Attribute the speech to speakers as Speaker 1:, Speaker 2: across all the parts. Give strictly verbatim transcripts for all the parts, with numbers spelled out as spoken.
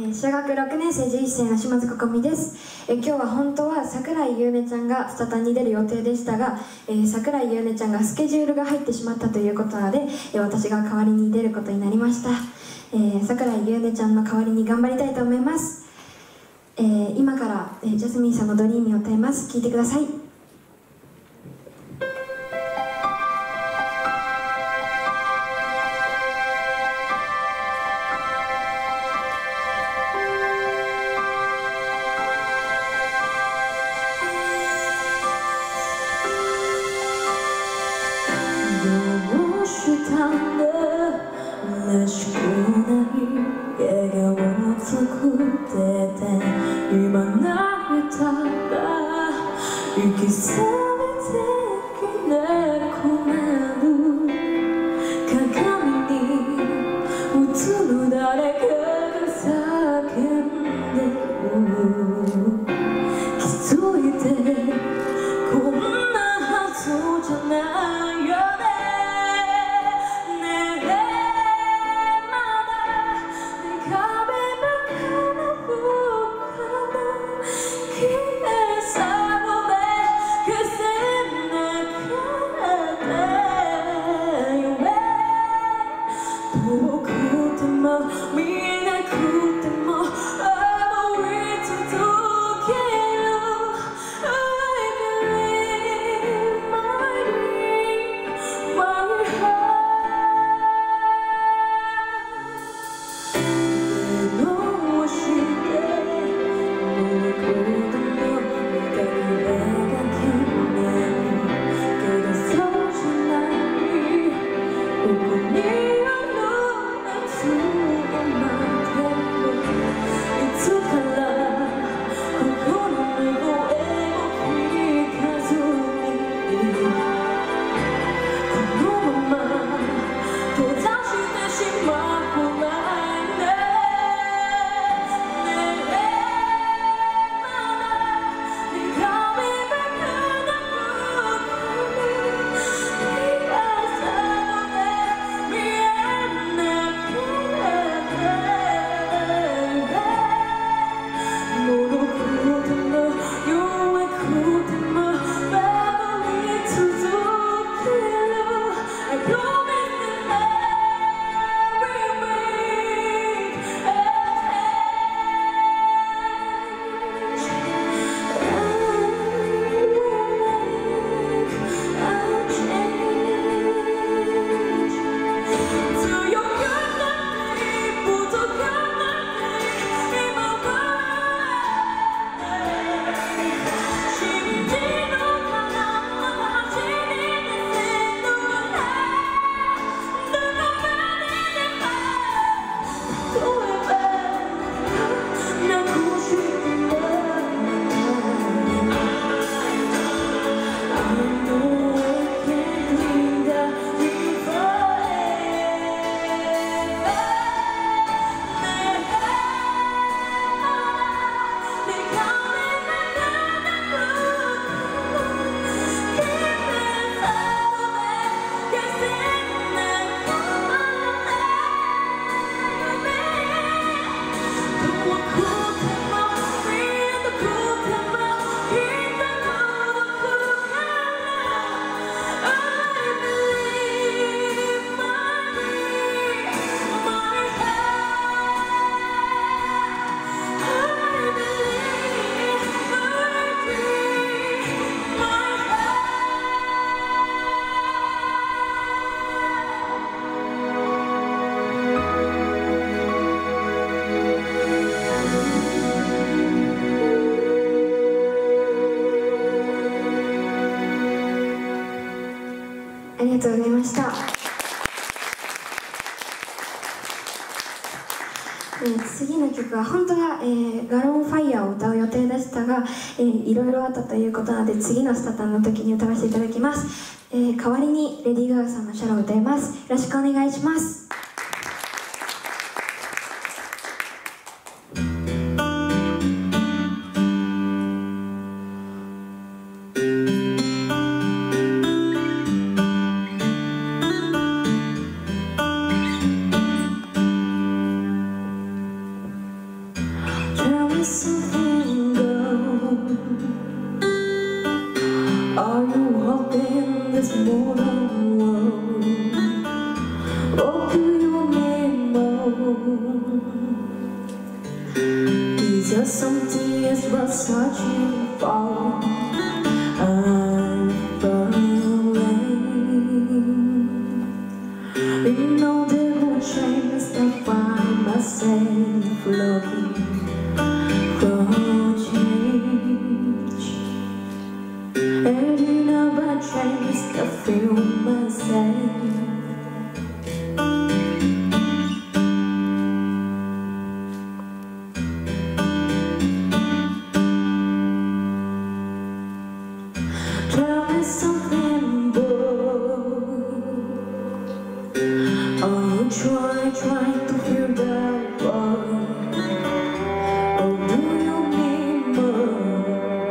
Speaker 1: ー、小学ろくねん生じゅういっせいの島津心美です。えー、今日は本当は桜井優音ちゃんがスタタンに出る予定でしたが、えー、桜井優音ちゃんがスケジュールが入ってしまったということなので、えー、私が代わりに出ることになりました。えー、桜井優音ちゃんの代わりに頑張りたいと思います。えー、今から、えー、ジャスミンさんのドリーミーを歌います。聴いてください。
Speaker 2: どうしたんだ嬉しくない笑顔を作ってて今涙が行き覚めてきなくなる鏡に映る誰かが叫んでる気づいてこんなはずじゃないよ遠くても見えなくても思い続ける I believe my dream, my heart どうして僕の見かけが決めるけどそうじゃないここに
Speaker 1: ありがとうございました。えー、次の曲は本当は、えー、ガロンファイヤーを歌う予定でしたが、えー、いろいろあったということなので次のスタタンの時に歌わせていただきます。えー、代わりにレディー・ガガさんのシャロを歌います。よろしくお願いします。
Speaker 2: something gold? Are you hoping this mortal world? Or do you need more? These are some tears we're searching for. I'm falling. You know there will change. I find myself looking for change. And in a bad change, I feel myself. Tell me something, boy. Are you trying, trying to feel that boy? Or do you need more?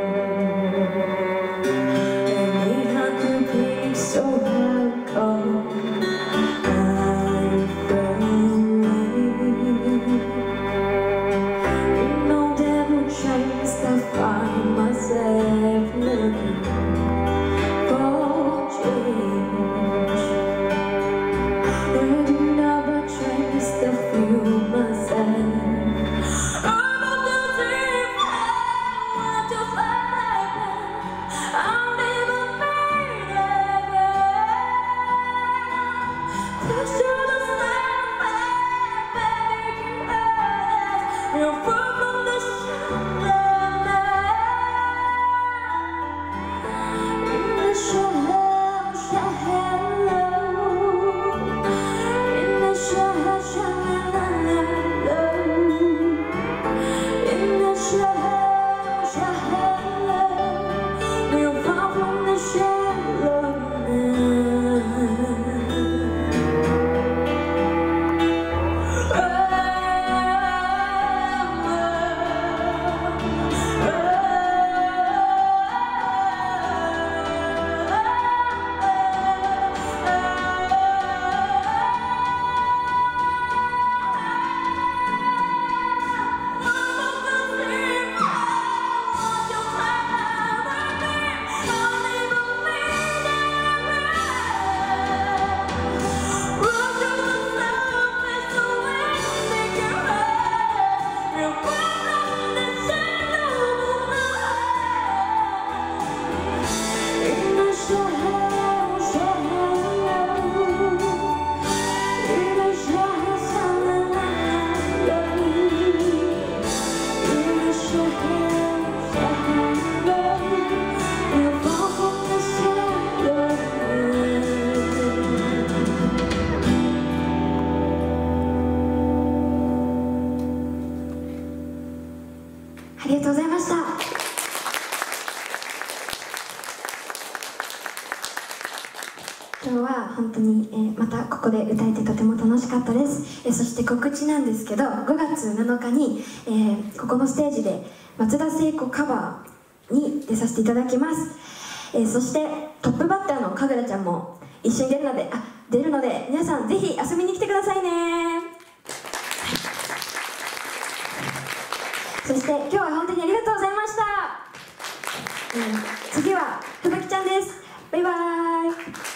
Speaker 2: And it had to be so hardcore. I fell away. You know that will change. I find myself looking for change. And you never change to feel myself.ありがとうございました。今日は本当に、えー、またここで歌えてとても楽しかったです。えー、そして告知なんですけど、ごがつなのかに、えー、ここのステージで松田聖子カバーに出させていただきます。えー、そしてトップバッターの神楽ちゃんも一緒に出るので、あ、出るので皆さんぜひ遊びに来てくださいね。そして今日は本当にありがとうございました。えー、次はふぶきちゃんです。バイバーイ。